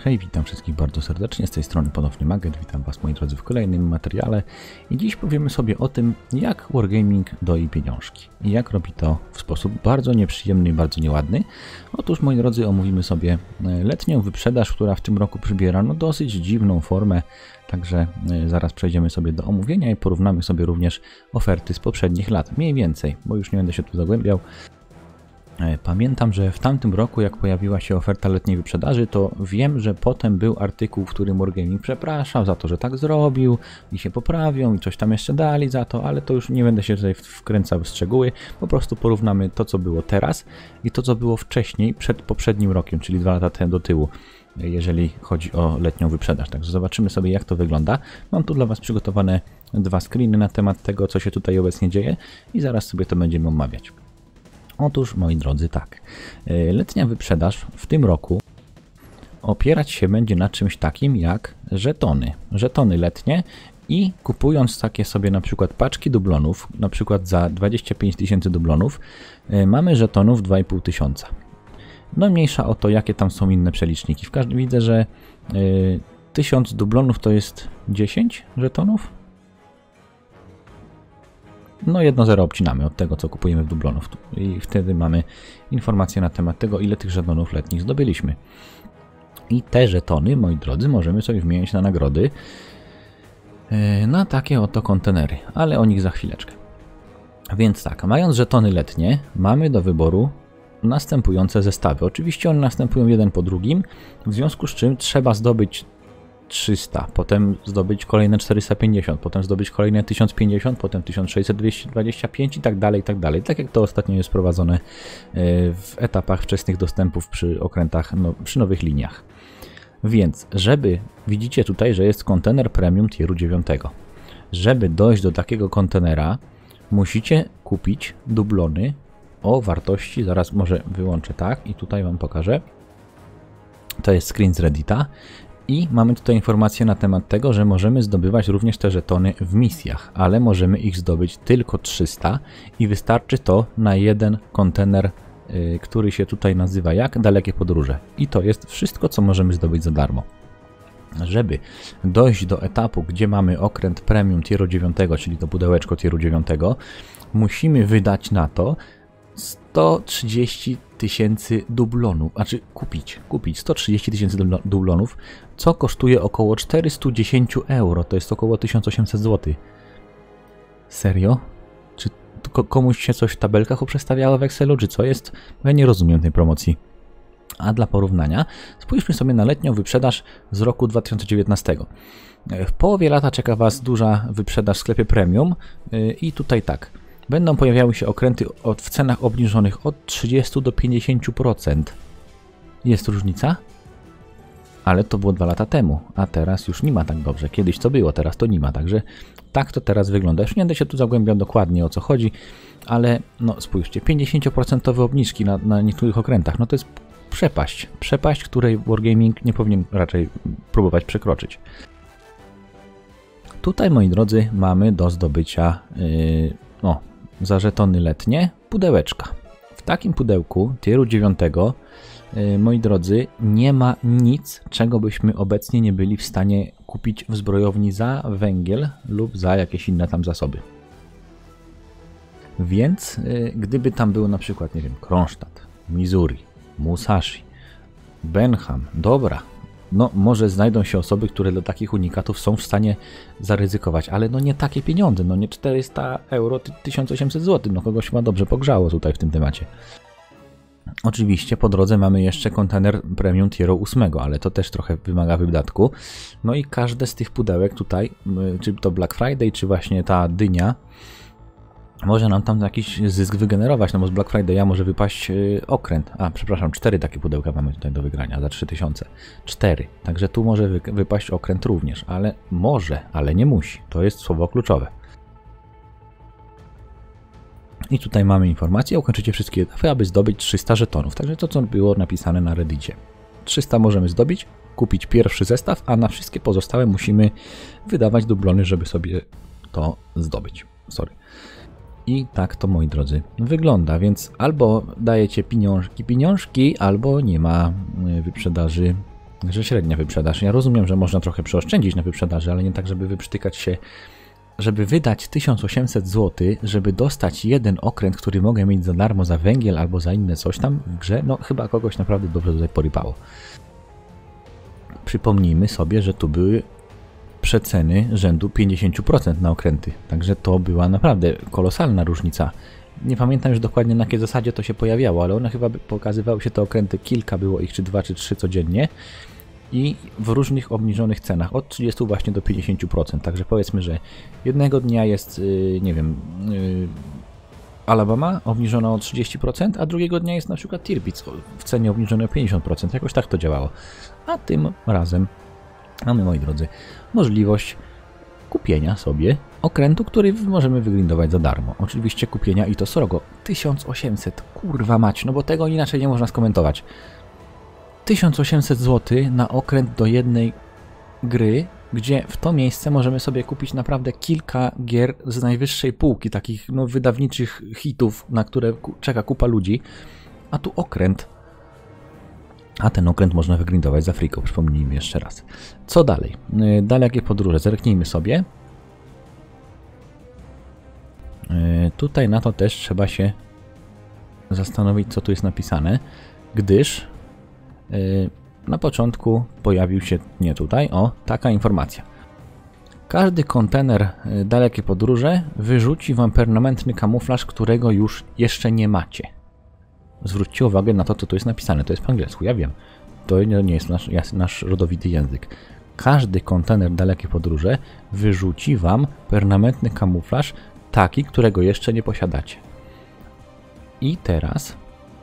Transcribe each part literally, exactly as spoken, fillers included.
Hej, witam wszystkich bardzo serdecznie, z tej strony ponownie Magget, witam Was moi drodzy w kolejnym materiale i dziś powiemy sobie o tym, jak Wargaming doi pieniążki i jak robi to w sposób bardzo nieprzyjemny i bardzo nieładny. Otóż moi drodzy, omówimy sobie letnią wyprzedaż, która w tym roku przybiera no dosyć dziwną formę, także zaraz przejdziemy sobie do omówienia i porównamy sobie również oferty z poprzednich lat, mniej więcej, bo już nie będę się tu zagłębiał. Pamiętam, że w tamtym roku, jak pojawiła się oferta letniej wyprzedaży, to wiem, że potem był artykuł, w którym Wargaming przepraszał za to, że tak zrobił i się poprawią i coś tam jeszcze dali za to, ale to już nie będę się tutaj wkręcał w szczegóły, po prostu porównamy to, co było teraz i to, co było wcześniej, przed poprzednim rokiem, czyli dwa lata temu do tyłu, jeżeli chodzi o letnią wyprzedaż. Także zobaczymy sobie, jak to wygląda. Mam tu dla Was przygotowane dwa screeny na temat tego, co się tutaj obecnie dzieje i zaraz sobie to będziemy omawiać. Otóż, moi drodzy, tak, letnia wyprzedaż w tym roku opierać się będzie na czymś takim jak żetony. Żetony letnie i kupując takie sobie na przykład paczki dublonów, na przykład za dwadzieścia pięć tysięcy dublonów, mamy żetonów dwa i pół tysiąca. No mniejsza o to, jakie tam są inne przeliczniki. W każdym widzę, że y, tysiąc dublonów to jest dziesięć żetonów. No jedno zero obcinamy od tego, co kupujemy w dublonów i wtedy mamy informację na temat tego, ile tych żetonów letnich zdobyliśmy. I te żetony, moi drodzy, możemy sobie wymienić na nagrody na takie oto kontenery, ale o nich za chwileczkę. Więc tak, mając żetony letnie, mamy do wyboru następujące zestawy. Oczywiście one następują jeden po drugim, w związku z czym trzeba zdobyć trzysta, potem zdobyć kolejne czterysta pięćdziesiąt, potem zdobyć kolejne tysiąc pięćdziesiąt, potem tysiąc sześćset dwadzieścia pięć i tak dalej, i tak dalej. Tak jak to ostatnio jest prowadzone w etapach wczesnych dostępów przy okrętach, no, przy nowych liniach. Więc, żeby, widzicie tutaj, że jest kontener premium tieru dziewiątego. Żeby dojść do takiego kontenera, musicie kupić dublony o wartości, zaraz może wyłączę tak i tutaj Wam pokażę. To jest screen z Reddita. I mamy tutaj informację na temat tego, że możemy zdobywać również te żetony w misjach, ale możemy ich zdobyć tylko trzysta i wystarczy to na jeden kontener, yy, który się tutaj nazywa jak Dalekie Podróże. I to jest wszystko, co możemy zdobyć za darmo. Żeby dojść do etapu, gdzie mamy okręt premium tieru dziewiątego, czyli to pudełeczko tieru dziewiątego, musimy wydać na to sto trzydzieści tysięcy dublonów, znaczy kupić, kupić sto trzydzieści tysięcy dublonów, co kosztuje około czterysta dziesięć euro, to jest około tysiąc osiemset złotych. Serio? Czy komuś się coś w tabelkach uprzestawiało w Excelu, czy co jest? Ja nie rozumiem tej promocji. A dla porównania spójrzmy sobie na letnią wyprzedaż z roku dwa tysiące dziewiętnastego. W połowie lata czeka Was duża wyprzedaż w sklepie premium i tutaj tak. Będą pojawiały się okręty od, w cenach obniżonych od trzydziestu do pięćdziesięciu procent. Jest różnica? Ale to było dwa lata temu, a teraz już nie ma tak dobrze. Kiedyś to było, teraz to nie ma, także tak to teraz wygląda. Już nie będę się tu zagłębiał dokładnie o co chodzi, ale no spójrzcie, pięćdziesięcioprocentowe obniżki na, na niektórych okrętach, no to jest przepaść. Przepaść, której Wargaming nie powinien raczej próbować przekroczyć. Tutaj, moi drodzy, mamy do zdobycia yy, no, za żetony letnie pudełeczka. W takim pudełku tieru dziewiątego, yy, moi drodzy, nie ma nic, czego byśmy obecnie nie byli w stanie kupić w zbrojowni za węgiel lub za jakieś inne tam zasoby. Więc yy, gdyby tam był na przykład, nie wiem, Kronstadt, Missouri, Musashi, Benham, dobra, no może znajdą się osoby, które do takich unikatów są w stanie zaryzykować, ale no nie takie pieniądze, no nie czterysta euro, tysiąc osiemset złotych, no kogoś chyba dobrze pogrzało tutaj w tym temacie. Oczywiście po drodze mamy jeszcze kontener premium tieru ósmego, ale to też trochę wymaga wydatku. No i każde z tych pudełek tutaj, czy to Black Friday, czy właśnie ta dynia, może nam tam jakiś zysk wygenerować, no bo z Black Friday'a może wypaść yy, okręt. A, przepraszam, cztery takie pudełka mamy tutaj do wygrania za trzy tysiące. cztery. Także tu może wy wypaść okręt również, ale może, ale nie musi. To jest słowo kluczowe. I tutaj mamy informację, ukończycie wszystkie etapy, aby zdobyć trzysta żetonów. Także to, co było napisane na Reddicie. trzysta możemy zdobyć, kupić pierwszy zestaw, a na wszystkie pozostałe musimy wydawać dublony, żeby sobie to zdobyć. Sorry. I tak to, moi drodzy, wygląda, więc albo dajecie pieniążki, pieniążki, albo nie ma wyprzedaży Także średnia wyprzedaż. Ja rozumiem, że można trochę przeoszczędzić na wyprzedaży, ale nie tak, żeby wyprztykać się, żeby wydać tysiąc osiemset złotych, żeby dostać jeden okręt, który mogę mieć za darmo za węgiel albo za inne coś tam w grze. No chyba kogoś naprawdę dobrze tutaj porypało. Przypomnijmy sobie, że tu były przeceny rzędu pięćdziesiąt procent na okręty. Także to była naprawdę kolosalna różnica. Nie pamiętam już dokładnie, na jakiej zasadzie to się pojawiało, ale one chyba pokazywały się te okręty, kilka było ich, czy dwa, czy trzy codziennie i w różnych obniżonych cenach, od trzydziestu właśnie do pięćdziesięciu procent. Także powiedzmy, że jednego dnia jest, yy, nie wiem, yy, Alabama obniżona o trzydzieści procent, a drugiego dnia jest na przykład Tirpitz w cenie obniżonej o pięćdziesiąt procent. Jakoś tak to działało. A tym razem mamy, moi drodzy, możliwość kupienia sobie okrętu, który możemy wygrindować za darmo. Oczywiście kupienia i to srogo. tysiąc osiemset, kurwa mać, no bo tego inaczej nie można skomentować. tysiąc osiemset złotych na okręt do jednej gry, gdzie w to miejsce możemy sobie kupić naprawdę kilka gier z najwyższej półki, takich no, wydawniczych hitów, na które czeka kupa ludzi, a tu okręt. A ten okręt można wygrindować za friko, przypomnijmy jeszcze raz. Co dalej? Dalekie podróże, zerknijmy sobie. Tutaj na to też trzeba się zastanowić, co tu jest napisane, gdyż na początku pojawił się, nie tutaj, o, taka informacja. Każdy kontener dalekie podróże wyrzuci wam permanentny kamuflaż, którego już jeszcze nie macie. Zwróćcie uwagę na to, co tu jest napisane. To jest po angielsku, ja wiem. To nie jest nasz, nasz rodowity język. Każdy kontener dalekie podróże wyrzuci wam permanentny kamuflaż, taki, którego jeszcze nie posiadacie. I teraz,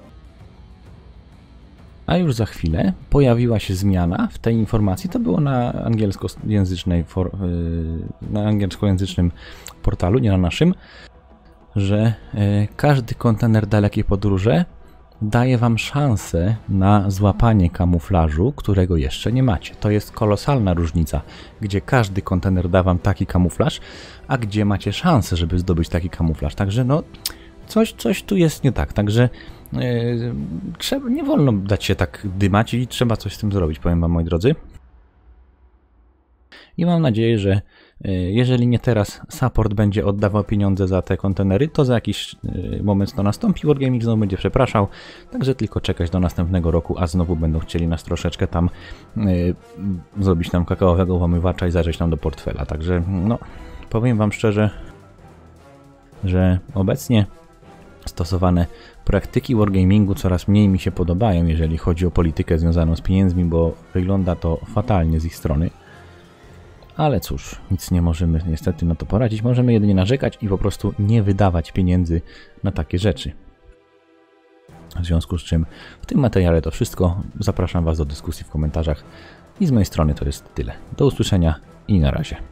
a już za chwilę, pojawiła się zmiana w tej informacji. To było na angielskojęzycznej, na angielskojęzycznym portalu, nie na naszym, że każdy kontener dalekiej podróży daje wam szansę na złapanie kamuflażu, którego jeszcze nie macie. To jest kolosalna różnica, gdzie każdy kontener da wam taki kamuflaż, a gdzie macie szansę, żeby zdobyć taki kamuflaż. Także no, coś, coś tu jest nie tak. Także yy, trzeba, nie wolno dać się tak dymać i trzeba coś z tym zrobić, powiem wam, moi drodzy. I mam nadzieję, że jeżeli nie teraz support będzie oddawał pieniądze za te kontenery, to za jakiś moment to nastąpi, Wargaming znowu będzie przepraszał, także tylko czekać do następnego roku, a znowu będą chcieli nas troszeczkę tam yy, zrobić nam kakaowego włamywacza i zajrzeć nam do portfela. Także no, powiem wam szczerze, że obecnie stosowane praktyki Wargamingu coraz mniej mi się podobają, jeżeli chodzi o politykę związaną z pieniędzmi, bo wygląda to fatalnie z ich strony. Ale cóż, nic nie możemy niestety na to poradzić. Możemy jedynie narzekać i po prostu nie wydawać pieniędzy na takie rzeczy. W związku z czym w tym materiale to wszystko. Zapraszam was do dyskusji w komentarzach. I z mojej strony to jest tyle. Do usłyszenia i na razie.